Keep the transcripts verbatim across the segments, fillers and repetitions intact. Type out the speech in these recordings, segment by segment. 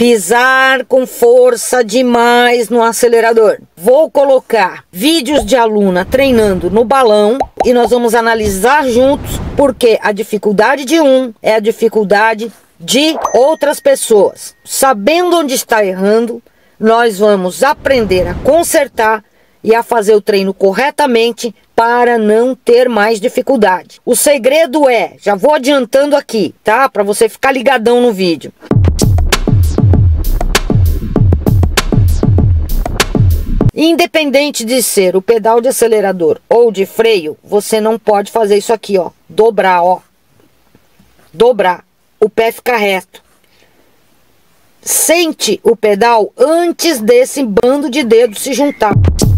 pisar com força demais no acelerador. Vou colocar vídeos de aluna treinando no balão e nós vamos analisar juntos, porque a dificuldade de um é a dificuldade de outras pessoas. Sabendo onde está errando, nós vamos aprender a consertar e a fazer o treino corretamente para não ter mais dificuldade. O segredo é, já vou adiantando aqui, tá? Para você ficar ligadão no vídeo. Independente de ser o pedal de acelerador ou de freio, você não pode fazer isso aqui, ó. Dobrar, ó. Dobrar. O pé fica reto. Sente o pedal antes desse bando de dedos se juntar.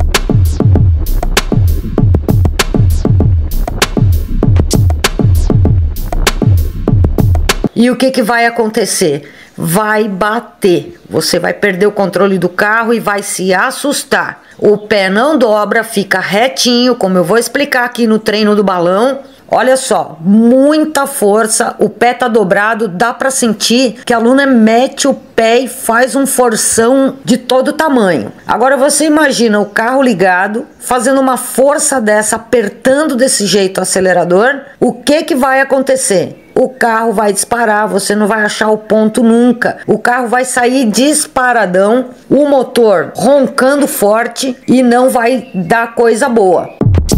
E o que que vai acontecer? Vai bater. Você vai perder o controle do carro e vai se assustar. O pé não dobra, fica retinho, como eu vou explicar aqui no treino do balão. Olha só, muita força, o pé tá dobrado, dá pra sentir que a aluna mete o pé e faz um forção de todo tamanho. Agora você imagina o carro ligado, fazendo uma força dessa, apertando desse jeito o acelerador, o que que vai acontecer? O carro vai disparar, você não vai achar o ponto nunca. O carro vai sair disparadão, o motor roncando forte e não vai dar coisa boa.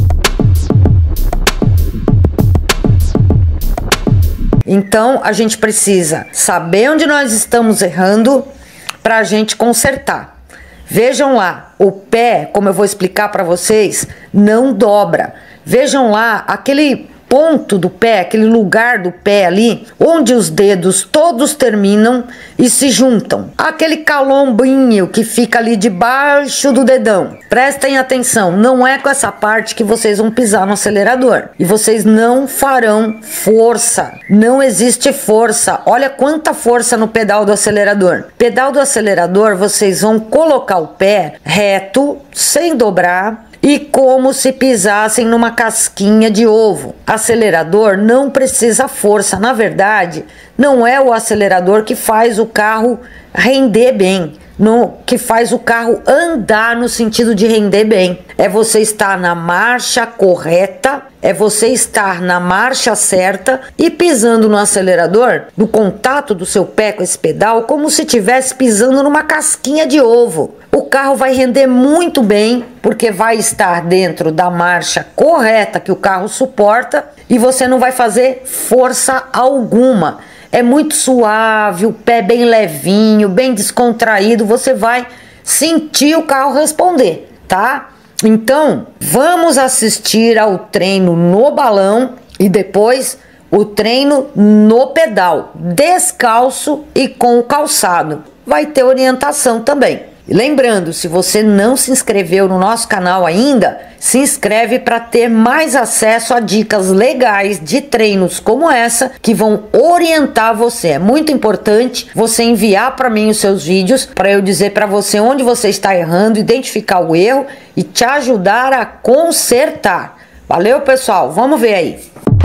Então a gente precisa saber onde nós estamos errando para a gente consertar. Vejam lá, o pé, como eu vou explicar para vocês, não dobra. Vejam lá, aquele ponto do pé, aquele lugar do pé ali, onde os dedos todos terminam e se juntam. Aquele calombinho que fica ali debaixo do dedão. Prestem atenção, não é com essa parte que vocês vão pisar no acelerador. E vocês não farão força. Não existe força. Olha quanta força no pedal do acelerador. Pedal do acelerador, vocês vão colocar o pé reto, sem dobrar, e como se pisassem numa casquinha de ovo. Acelerador não precisa força. Na verdade, não é o acelerador que faz o carro render bem, no, que faz o carro andar no sentido de render bem. É você estar na marcha correta, é você estar na marcha certa e pisando no acelerador, no contato do seu pé com esse pedal, como se estivesse pisando numa casquinha de ovo. O carro vai render muito bem, porque vai estar dentro da marcha correta que o carro suporta e você não vai fazer força alguma. É muito suave, o pé bem levinho, bem descontraído, você vai sentir o carro responder, tá? Então, vamos assistir ao treino no balão e depois o treino no pedal, descalço e com o calçado. Vai ter orientação também. E lembrando, se você não se inscreveu no nosso canal ainda, se inscreve para ter mais acesso a dicas legais de treinos como essa que vão orientar você. É muito importante você enviar para mim os seus vídeos para eu dizer para você onde você está errando, identificar o erro e te ajudar a consertar. Valeu, pessoal? Vamos ver aí.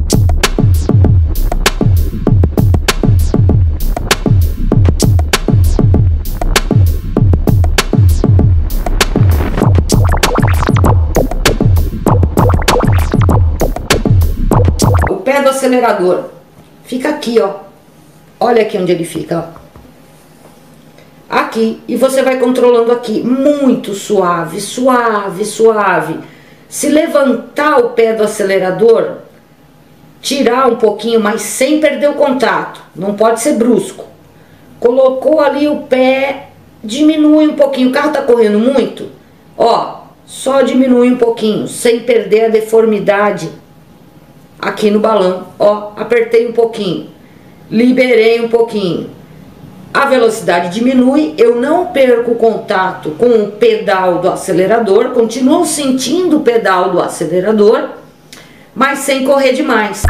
Pé do acelerador fica aqui, ó. Olha aqui onde ele fica, ó. Aqui, e você vai controlando aqui, muito suave, suave, suave. Se levantar o pé do acelerador, tirar um pouquinho, mas sem perder o contato, não pode ser brusco. Colocou ali o pé, diminui um pouquinho, o carro tá correndo muito, ó, só diminui um pouquinho, sem perder a deformidade. Aqui no balão, ó, apertei um pouquinho, liberei um pouquinho, a velocidade diminui, eu não perco o contato com o pedal do acelerador, continuo sentindo o pedal do acelerador, mas sem correr demais.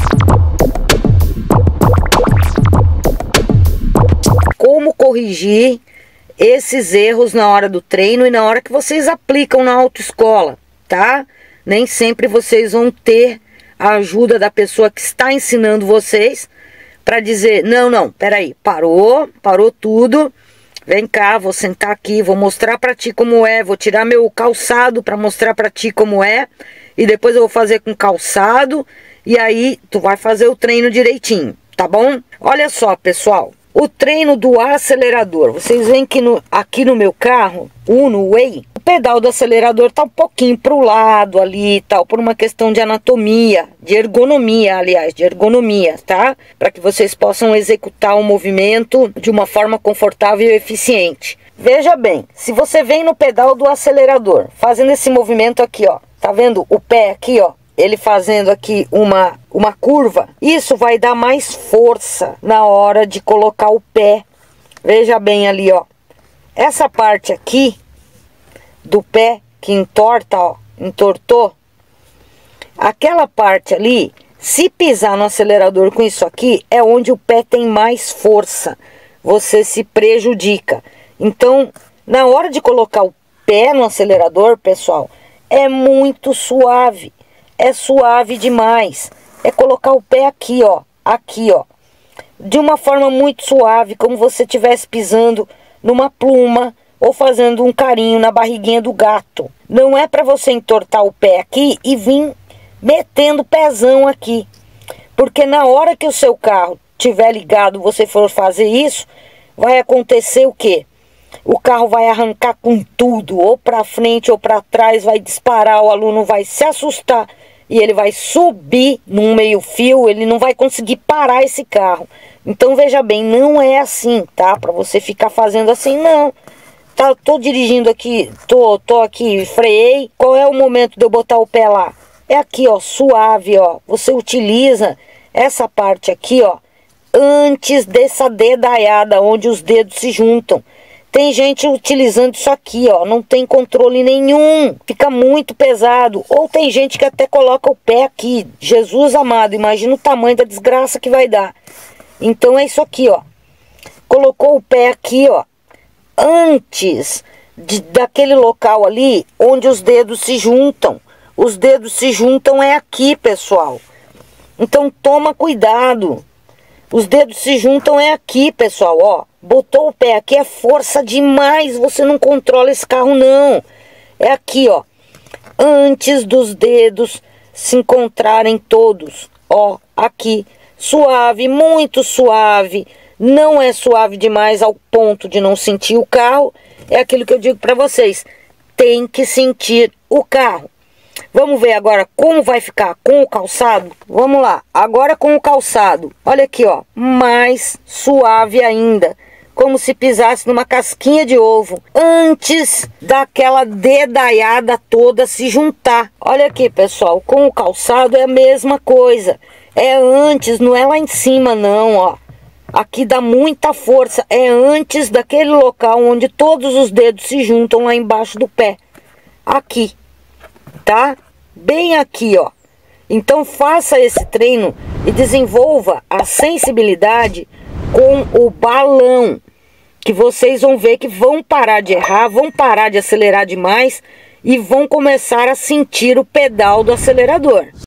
Como corrigir esses erros na hora do treino e na hora que vocês aplicam na autoescola, tá? Nem sempre vocês vão ter a ajuda da pessoa que está ensinando vocês, para dizer, não, não, peraí, parou, parou tudo, vem cá, vou sentar aqui, vou mostrar para ti como é, vou tirar meu calçado para mostrar para ti como é, e depois eu vou fazer com calçado, e aí tu vai fazer o treino direitinho, tá bom? Olha só, pessoal, o treino do acelerador, vocês veem que no, aqui no meu carro, Uno Way, o pedal do acelerador tá um pouquinho pro lado ali e tal, por uma questão de anatomia, de ergonomia, aliás, de ergonomia, tá? Para que vocês possam executar o movimento de uma forma confortável e eficiente. Veja bem, se você vem no pedal do acelerador, fazendo esse movimento aqui, ó, tá vendo o pé aqui, ó? Ele fazendo aqui uma, uma curva, isso vai dar mais força na hora de colocar o pé. Veja bem ali, ó. Essa parte aqui do pé que entorta, ó, entortou. Aquela parte ali, se pisar no acelerador com isso aqui, é onde o pé tem mais força. Você se prejudica. Então, na hora de colocar o pé no acelerador, pessoal, é muito suave. É suave demais. É colocar o pé aqui, ó. Aqui, ó. De uma forma muito suave, como você estivesse pisando numa pluma ou fazendo um carinho na barriguinha do gato. Não é para você entortar o pé aqui e vir metendo pezão aqui. Porque na hora que o seu carro estiver ligado, você for fazer isso, vai acontecer o quê? O carro vai arrancar com tudo, ou para frente ou para trás, vai disparar, o aluno vai se assustar e ele vai subir num meio fio, ele não vai conseguir parar esse carro. Então veja bem, não é assim, tá? Para você ficar fazendo assim, não. Tá, tô dirigindo aqui, tô, tô aqui, freiei. Qual é o momento de eu botar o pé lá? É aqui, ó, suave, ó. Você utiliza essa parte aqui, ó, antes dessa dedaiada, onde os dedos se juntam. Tem gente utilizando isso aqui, ó, não tem controle nenhum, fica muito pesado. Ou tem gente que até coloca o pé aqui. Jesus amado, imagina o tamanho da desgraça que vai dar. Então é isso aqui, ó. Colocou o pé aqui, ó, antes de, daquele local ali onde os dedos se juntam. Os dedos se juntam é aqui, pessoal. Então toma cuidado. Os dedos se juntam é aqui, pessoal, ó. Botou o pé aqui, é força demais, você não controla esse carro, não. É aqui, ó. Antes dos dedos se encontrarem todos, ó, aqui. Suave, muito suave. Não é suave demais ao ponto de não sentir o carro. É aquilo que eu digo para vocês. Tem que sentir o carro. Vamos ver agora como vai ficar com o calçado? Vamos lá, agora com o calçado. Olha aqui, ó, mais suave ainda. Como se pisasse numa casquinha de ovo. Antes daquela dedaiada toda se juntar. Olha aqui, pessoal, com o calçado é a mesma coisa. É antes, não é lá em cima não, ó. Aqui dá muita força. É antes daquele local onde todos os dedos se juntam lá embaixo do pé. Aqui. Tá? Bem aqui, ó. Então faça esse treino e desenvolva a sensibilidade com o balão, que vocês vão ver que vão parar de errar, vão parar de acelerar demais e vão começar a sentir o pedal do acelerador.